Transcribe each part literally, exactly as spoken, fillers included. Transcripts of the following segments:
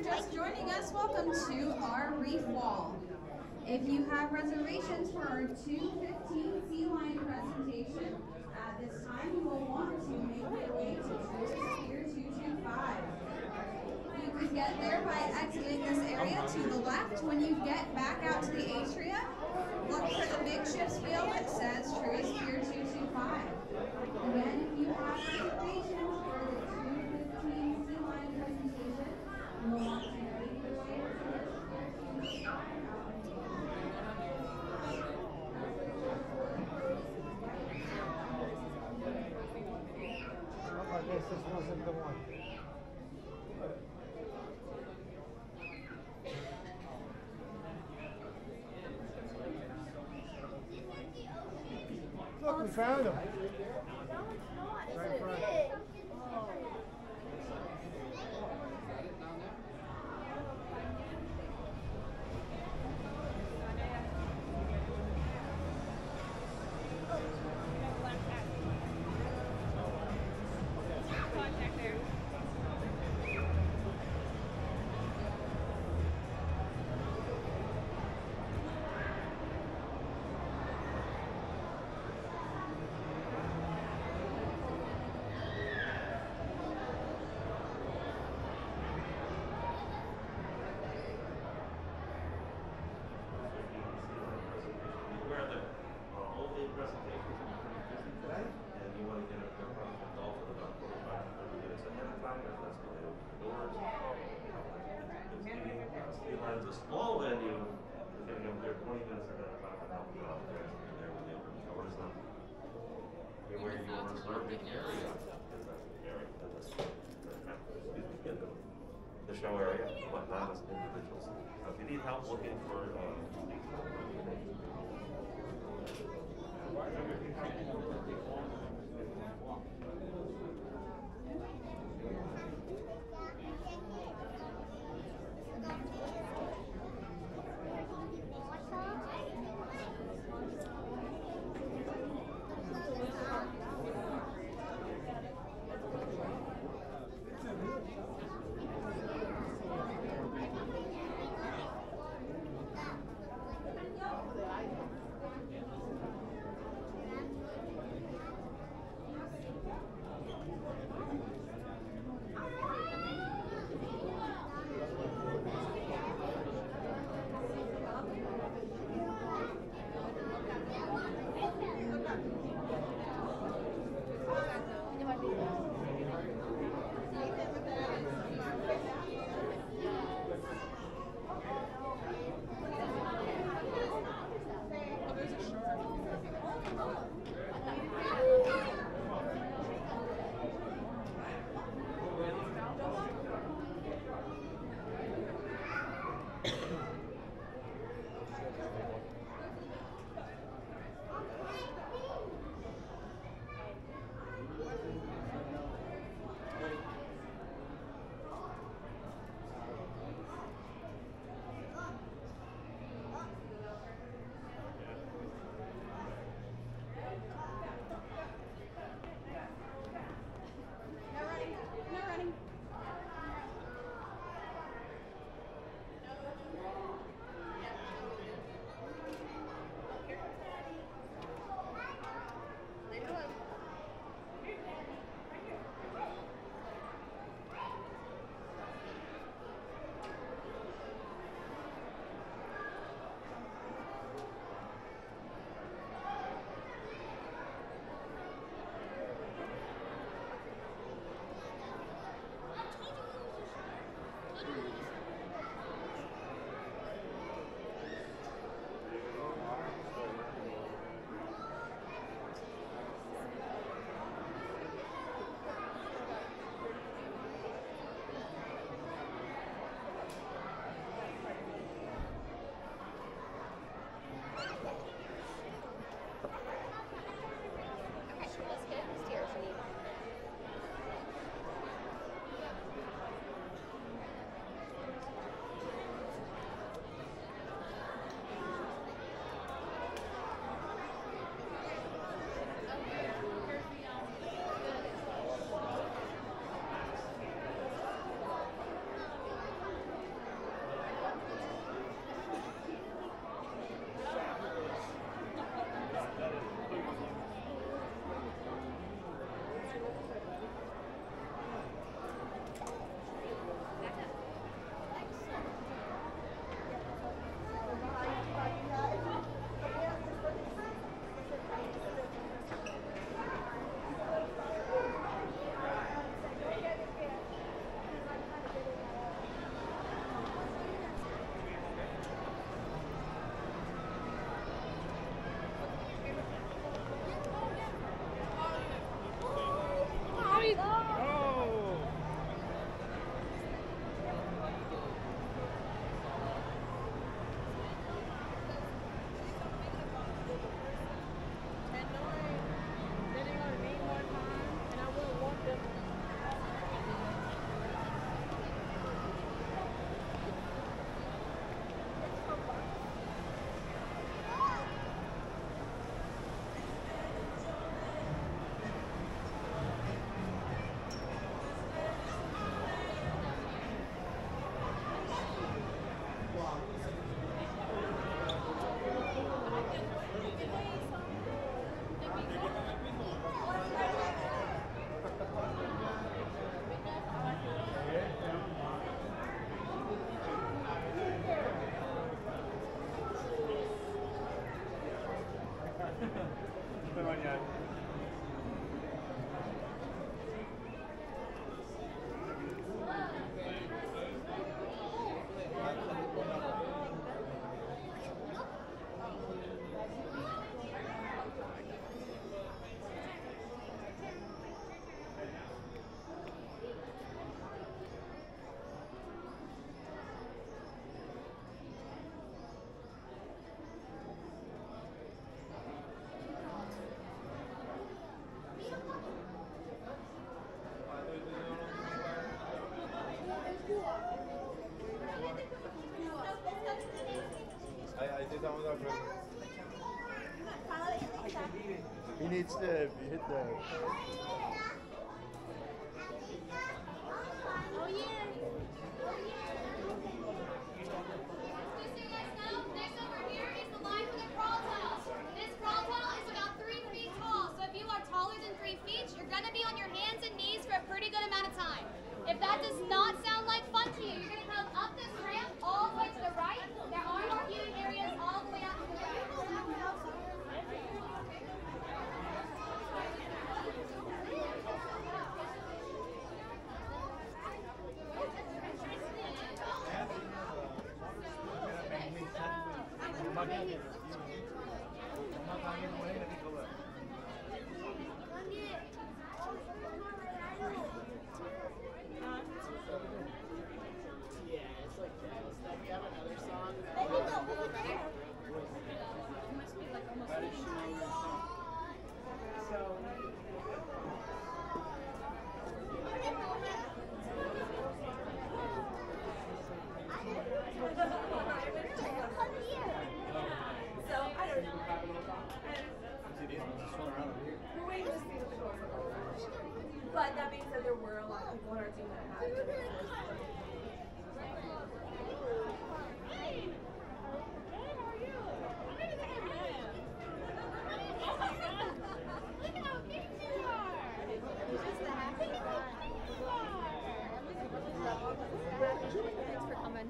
just joining us, welcome to our reef wall. If you have reservations for our two fifteen sea lion presentation, at this time you will want to make your way to Pier two two five. You can get there by exiting this area to the left. When you get back out to the atria, look for the big ship's wheel that says Truist Pier two two five. Again, if you have reservations for the two fifteen sea lion presentation, you will want to make your way to Pier two two five. I guess this wasn't the one. Look, we found him. Right in front. It's a small venue, we're getting up there twenty minutes ahead of time to help you out there. And there when they open the doors up. Where you want to learn the area. The show area, but not as individuals. So if you need help looking for uh, He needs to hit the. Oh yeah. Just so you guys know, next over here is the line for the crawl towel. This crawl towel is about three feet tall, so if you are taller than three feet, you're going to be on your hands and knees for a pretty good amount of time. If that does not sound like fun to you, you're going to come up this ramp all the way to the right. There are no viewing areas all the way out to the right. But that being said, there were a lot of people on our team that had it. Thanks for coming.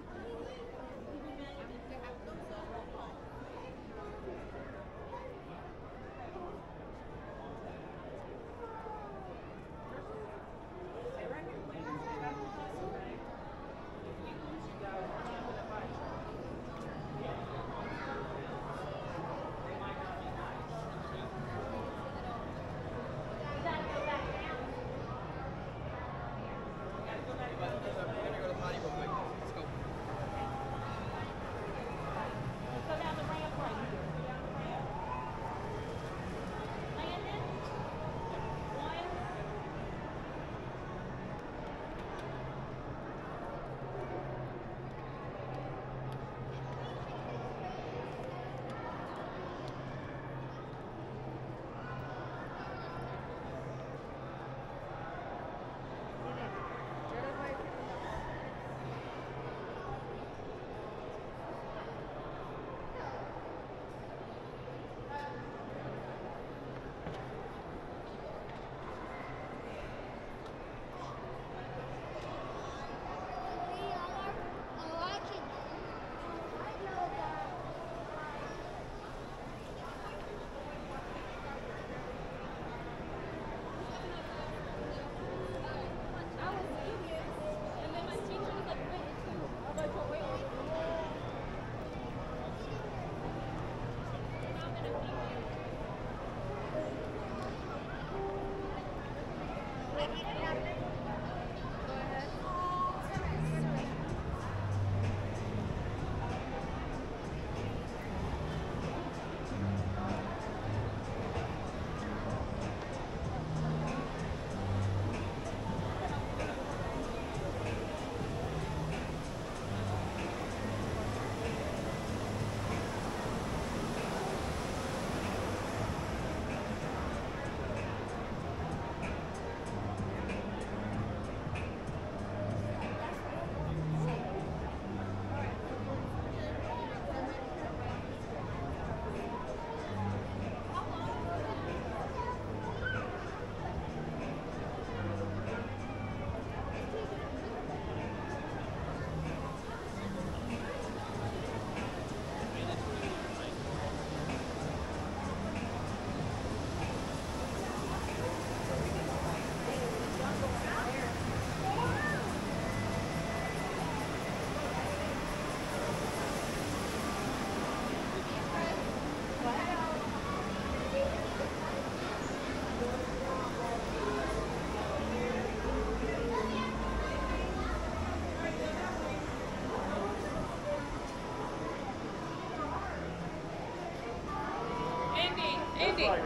Andy.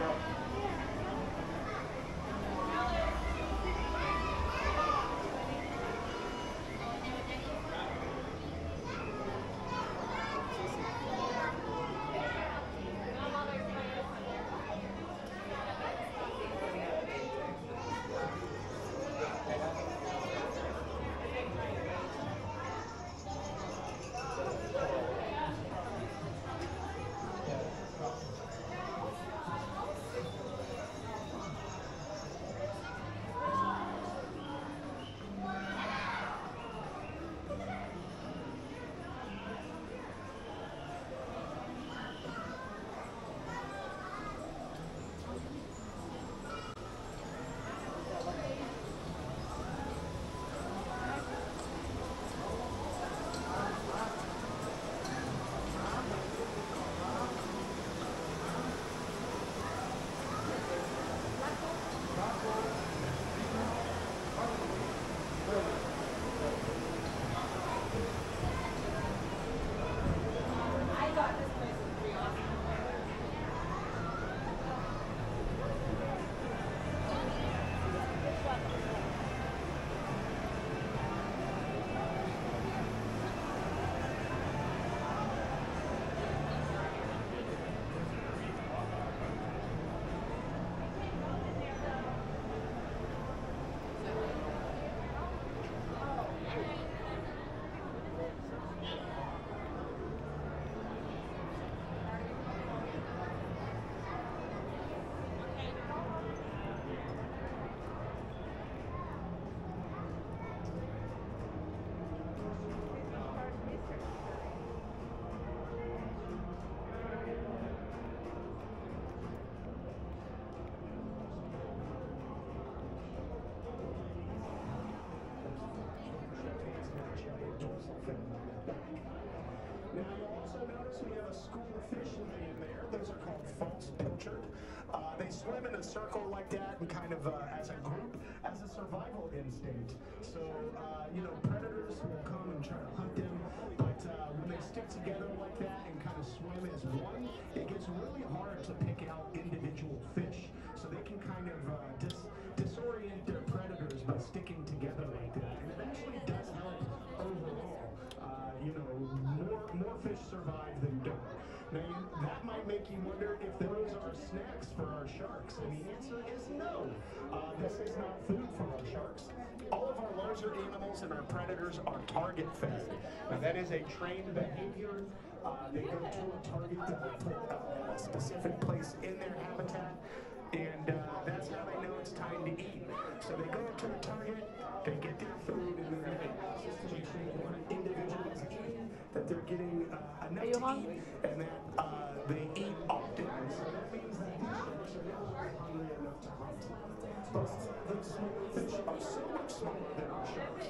So you have a school of fish living in there. Those are called false pilchard. Uh, they swim in a circle like that and kind of uh, as a group, as a survival instinct. So, uh, you know, predators will come and try to hunt them, but uh, when they stick together like that and kind of swim as one, it gets really hard to pick out individual fish. So they can kind of uh, dis disorient their predators by sticking together like that. And it actually does help overall. Uh, you know, more, more fish survive than don't. Now, you, that might make you wonder if those are snacks for our sharks, and the answer is no. Uh, this is not food for our sharks. All of our larger animals and our predators are target fed. Now, that is a trained behavior. Uh, they go to a target that will put uh, a specific place in their habitat, and uh, that's how they know it's time to eat. So they go to a target, they get their food, and then they just to make sure that one individual is eating, that they're getting uh, enough to eat, and that uh, they eat often. So that means that these sharks are not hungry enough to hunt. But the smaller fish are so much smaller than our sharks.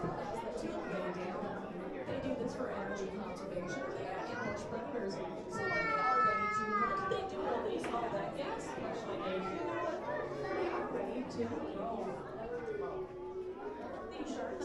They do this for energy conservation. They ambush predators. So when they are ready to hunt, they do release all that gas, especially they they are ready to roam. These sharks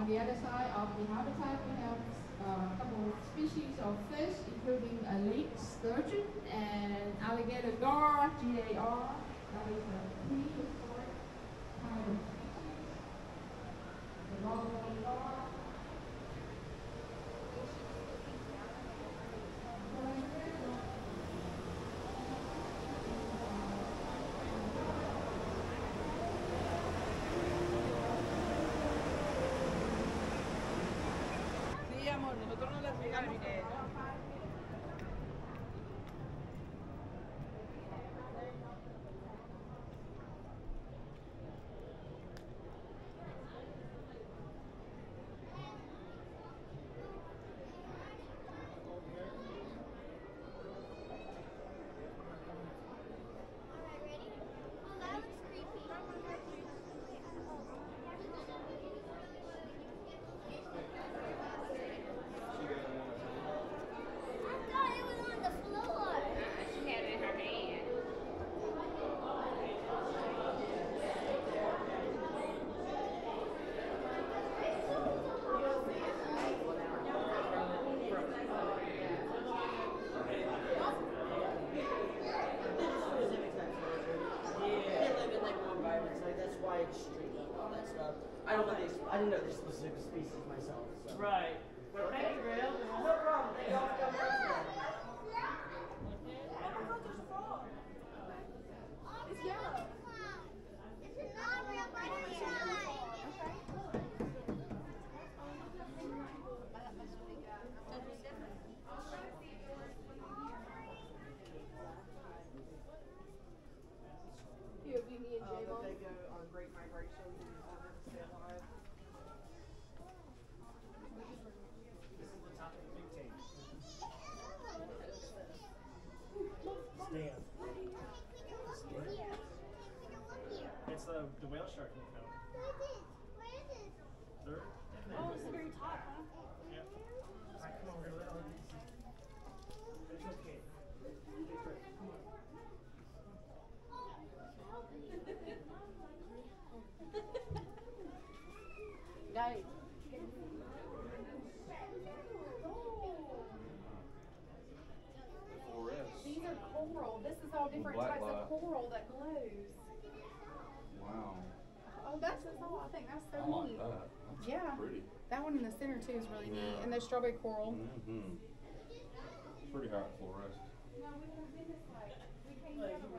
on the other side of the habitat, we have uh, a couple of species of fish, including a lake sturgeon and alligator gar, G A R. That is a prehistoric kind of species. The long-tailed gar. Sí, amor, nosotros no le pegamos. I don't know the, I didn't know the specific species myself. So. Right. Well, thank you, Grail. No problem. Thank you all for coming out today. It's yellow. It's not real butterfly. Here, be me and Uh, J-Bone. they go on great migration in order to stay alive. This is the top of the big tank. Stand. It's the, the whale shark we found. Third? Oh, it's the very top, huh? Yeah. Alright, come on, we're gonna let all these. It's okay. You did great. Come on. Guys. These are coral. This is all different Black types light. of coral that glows. Wow. Oh, that's so cool. I think that's so I like neat. that. That's Yeah. pretty. That one in the center too is really neat. Yeah. And the strawberry coral. Mm-hmm. Pretty high fluorescent. No, we have been this way. We came the other way.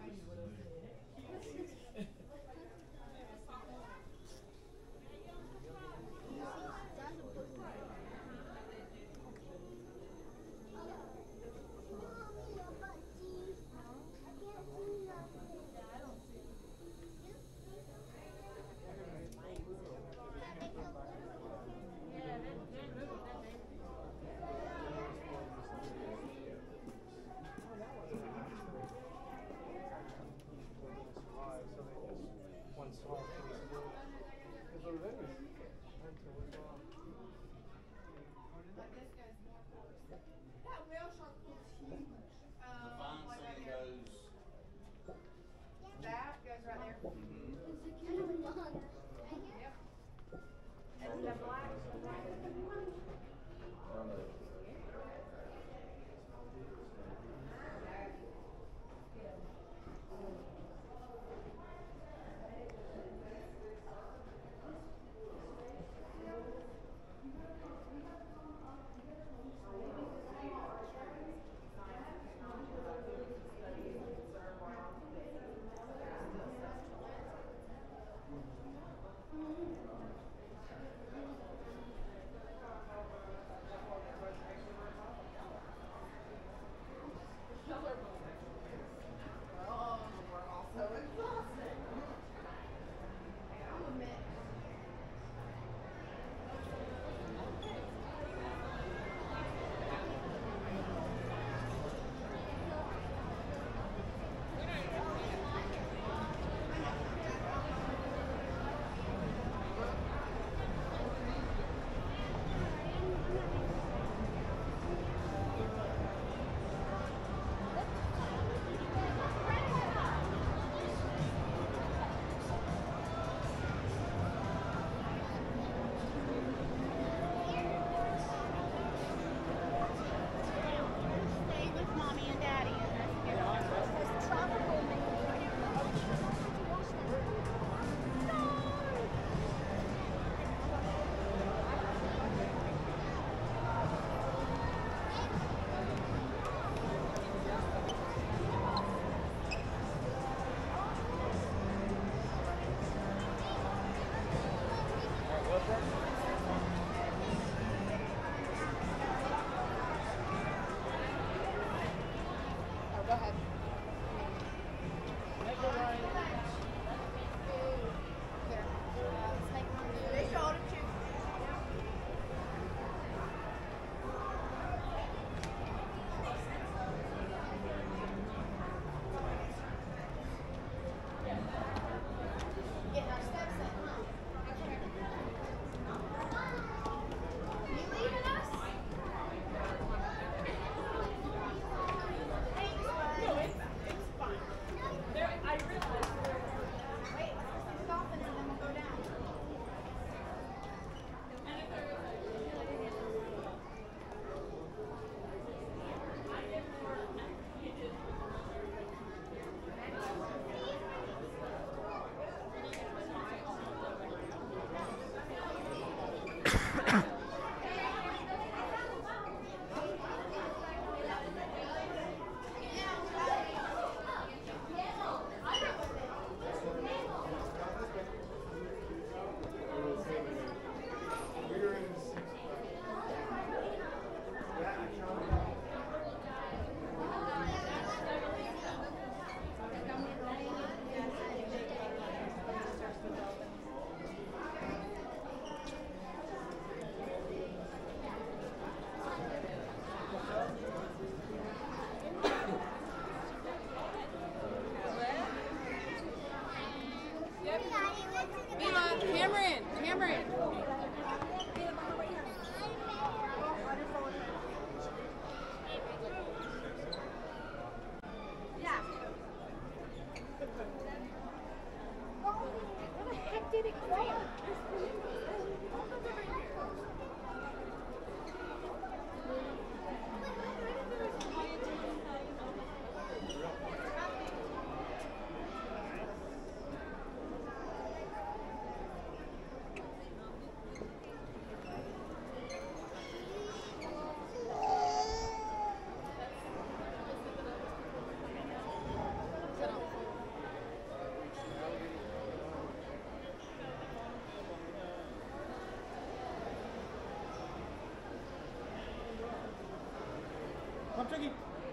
Come, Chucky.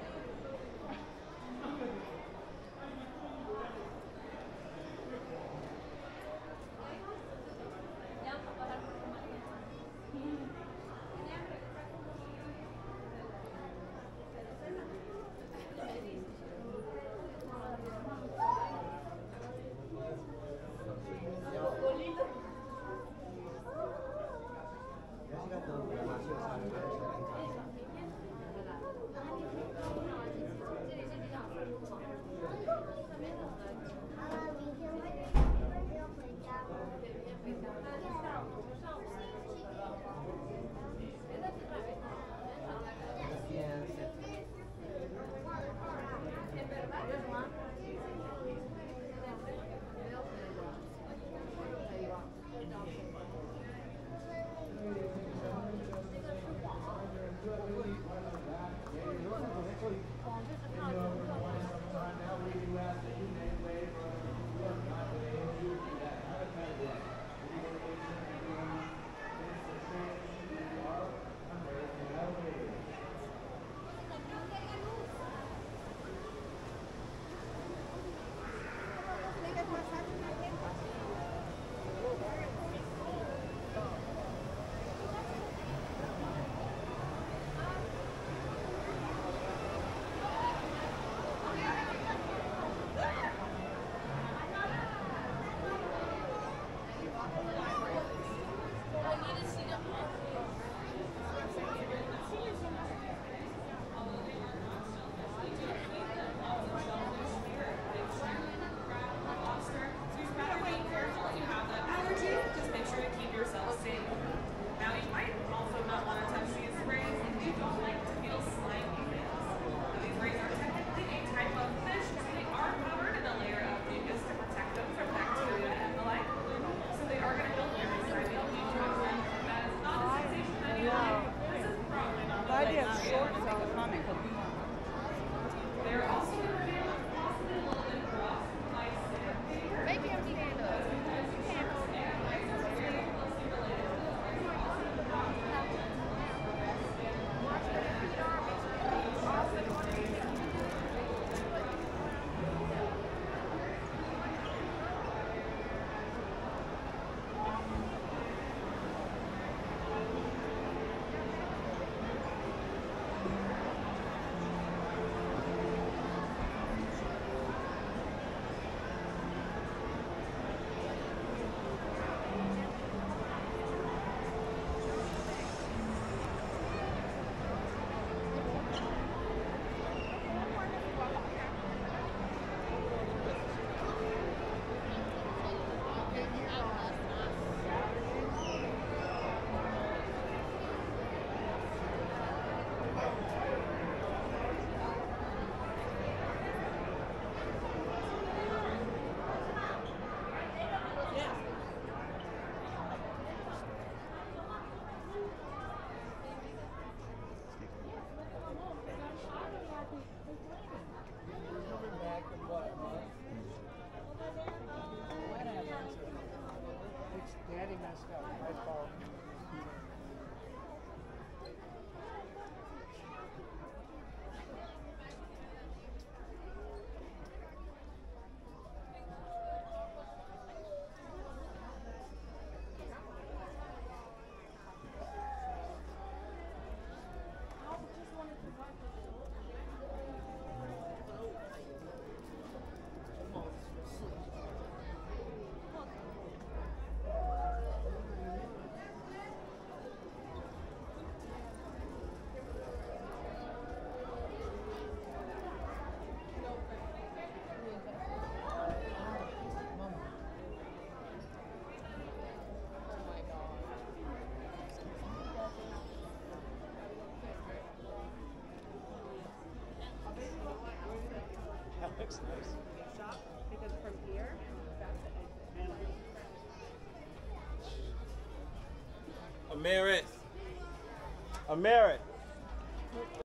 Daddy messed up. My fault. Looks nice. Shop because from here, that's the exit. Amerit. Amerit.